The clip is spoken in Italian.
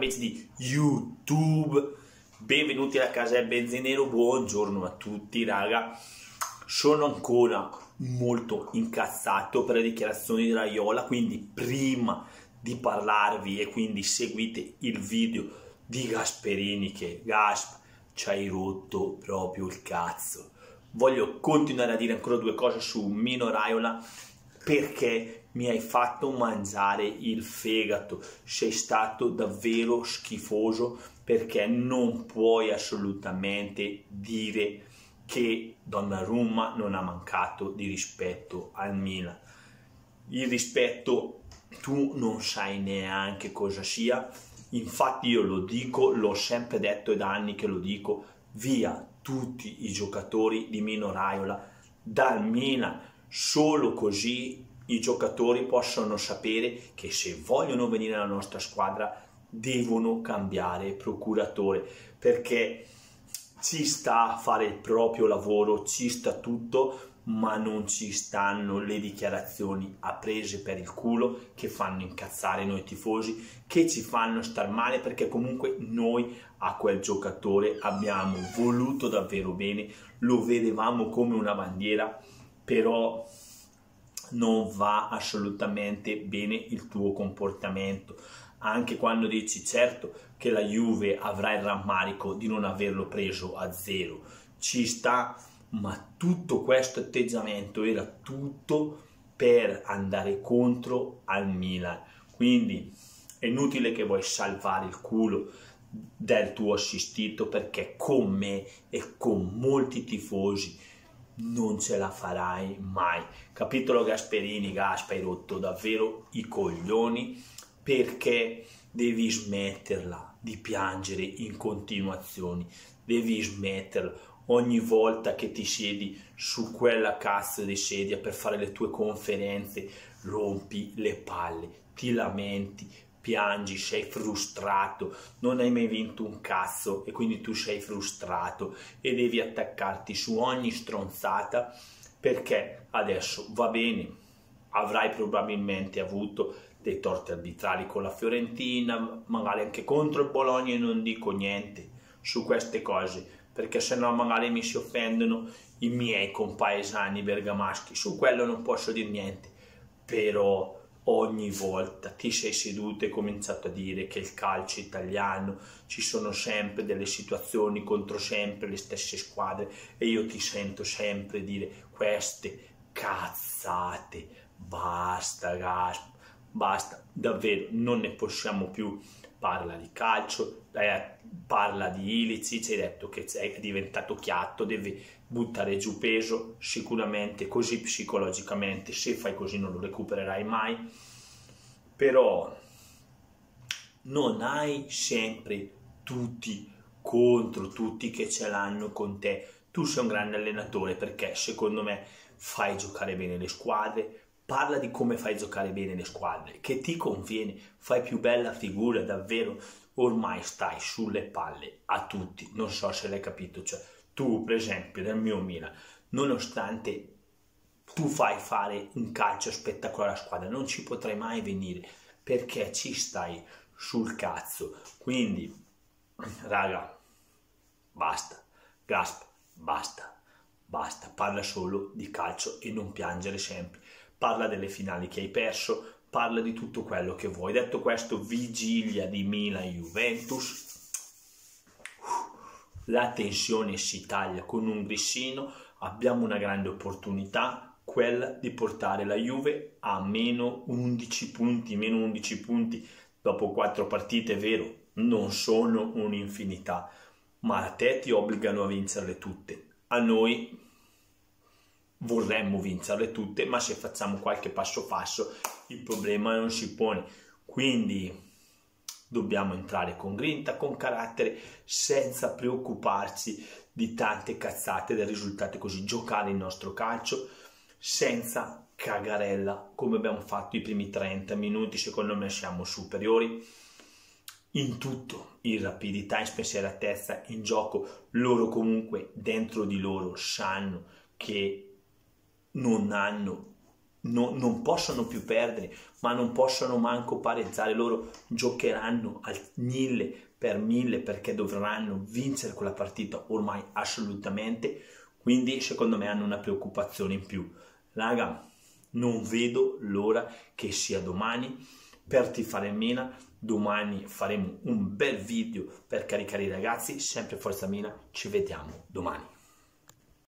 amici di YouTube, benvenuti alla casa del benziniero, buongiorno a tutti raga. Sono ancora molto incazzato per le dichiarazioni di Raiola, quindi prima di parlarvi e quindi seguite il video di Gasperini che Gasp ci hai rotto proprio il cazzo. Voglio continuare a dire ancora due cose su Mino Raiola perché mi hai fatto mangiare il fegato, sei stato davvero schifoso perché non puoi assolutamente dire che Donnarumma non ha mancato di rispetto al Milan. Il rispetto tu non sai neanche cosa sia, infatti io lo dico, l'ho sempre detto e da anni che lo dico, via tutti i giocatori di Mino Raiola dal Milan. Solo così i giocatori possono sapere che se vogliono venire alla nostra squadra devono cambiare procuratore, perché ci sta a fare il proprio lavoro, ci sta tutto, ma non ci stanno le dichiarazioni a prese per il culo che fanno incazzare noi tifosi, che ci fanno star male, perché comunque noi a quel giocatore abbiamo voluto davvero bene, lo vedevamo come una bandiera, però non va assolutamente bene il tuo comportamento, anche quando dici certo che la Juve avrà il rammarico di non averlo preso a zero, ci sta, ma tutto questo atteggiamento era tutto per andare contro al Milan, quindi è inutile che vuoi salvare il culo del tuo assistito, perché con me e con molti tifosi non ce la farai mai. Capitolo Gasperini, Gaspa, hai rotto davvero i coglioni, perché devi smetterla di piangere in continuazione, devi smetterla ogni volta che ti siedi su quella cazzo di sedia per fare le tue conferenze, rompi le palle, ti lamenti, piangi, sei frustrato, non hai mai vinto un cazzo e quindi tu sei frustrato e devi attaccarti su ogni stronzata, perché adesso va bene, avrai probabilmente avuto dei torti arbitrali con la Fiorentina, magari anche contro il Bologna, e non dico niente su queste cose perché sennò magari mi si offendono i miei compaesani bergamaschi, su quello non posso dire niente, però ogni volta ti sei seduto e cominciato a dire che il calcio italiano ci sono sempre delle situazioni contro sempre le stesse squadre e io ti sento sempre dire queste cazzate. Basta Gasp, basta, davvero non ne possiamo più. Parla di calcio, parla di Ilicic, hai detto che è diventato chiatto, devi buttare giù peso, sicuramente così psicologicamente, se fai così non lo recupererai mai, però non hai sempre tutti contro tutti che ce l'hanno con te. Tu sei un grande allenatore perché secondo me fai giocare bene le squadre, parla di come fai giocare bene le squadre, che ti conviene, fai più bella figura, davvero, ormai stai sulle palle a tutti, non so se l'hai capito, cioè tu per esempio nel mio Milan, nonostante tu fai fare un calcio spettacolare alla squadra, non ci potrai mai venire perché ci stai sul cazzo, quindi raga, basta, Gasp, basta, parla solo di calcio e non piangere sempre. Parla delle finali che hai perso, parla di tutto quello che vuoi. Detto questo, vigilia di Milan-Juventus, la tensione si taglia con un grissino, abbiamo una grande opportunità, quella di portare la Juve a meno 11 punti dopo 4 partite, è vero, non sono un'infinità, ma a te ti obbligano a vincerle tutte, a noi vorremmo vincerle tutte, ma se facciamo qualche passo falso il problema non si pone, quindi dobbiamo entrare con grinta, con carattere, senza preoccuparci di tante cazzate del risultato, così giocare il nostro calcio senza cagarella come abbiamo fatto i primi 30 minuti. Secondo me siamo superiori in tutto, in rapidità, in spensieratezza, in gioco. Loro comunque dentro di loro sanno che non hanno non possono più perdere, ma non possono manco pareggiare. Loro giocheranno al 1000 per 1000 perché dovranno vincere quella partita ormai assolutamente. Quindi secondo me hanno una preoccupazione in più. Raga, non vedo l'ora che sia domani per tifare il Milan. Domani faremo un bel video per caricare i ragazzi. Sempre Forza Milan, ci vediamo domani.